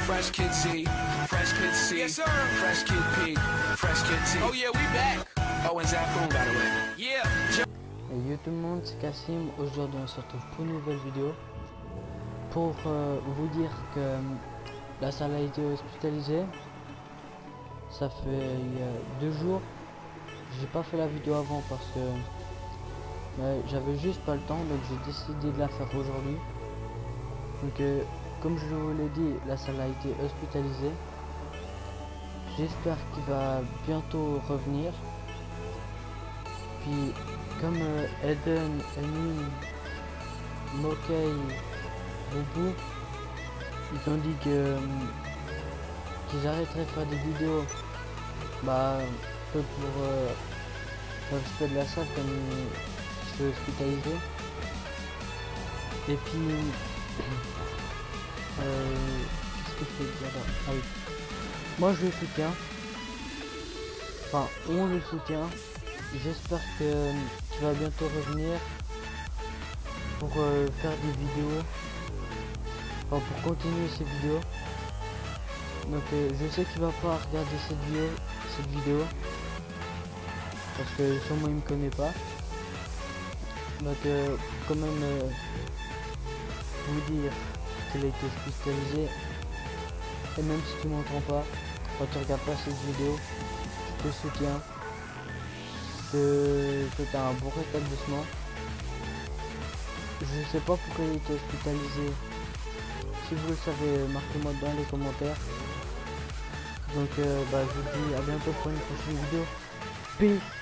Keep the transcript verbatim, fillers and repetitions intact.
Fresh Kid Z, Fresh Kid C, yes, sir. Fresh Kid P, Fresh Kid T. Oh yeah, we back. Oh, and Zafoon, by the way. Yeah. Et yo tout le monde, c'est Cassim. Aujourd'hui on se retrouve pour une nouvelle vidéo pour euh, vous dire que euh, la salle a été hospitalisée. Ça fait euh, deux jours. J'ai pas fait la vidéo avant parce que euh, j'avais juste pas le temps, donc j'ai décidé de la faire aujourd'hui. Donc euh, comme je vous l'ai dit, la salle a été hospitalisée. J'espère qu'il va bientôt revenir. Puis comme euh, Eden, Emin, Mokey, Boubou, ils ont dit que euh, qu'ils arrêteraient de faire des vidéos, bah un peu pour euh, le respect de la salle comme je suis hospitalisé. Et puis euh, qu'est-ce que je peux dire là? Ah oui. Moi je le soutiens. Enfin on le soutient. J'espère que tu vas bientôt revenir pour euh, faire des vidéos, enfin, pour continuer ces vidéos. Donc euh, je sais qu'il va pas regarder cette vidéo, cette vidéo, parce que sûrement il me connaît pas. Donc euh, quand même euh, vous dire qu'il a été hospitalisé, et même si tu m'entends pas, quand tu regardes pas cette vidéo, je te soutiens. Que tu as un bon rétablissement. Je sais pas pourquoi il était hospitalisé. Si vous le savez, marquez-moi dans les commentaires. Donc euh, bah, je vous dis à bientôt pour une prochaine vidéo. Peace.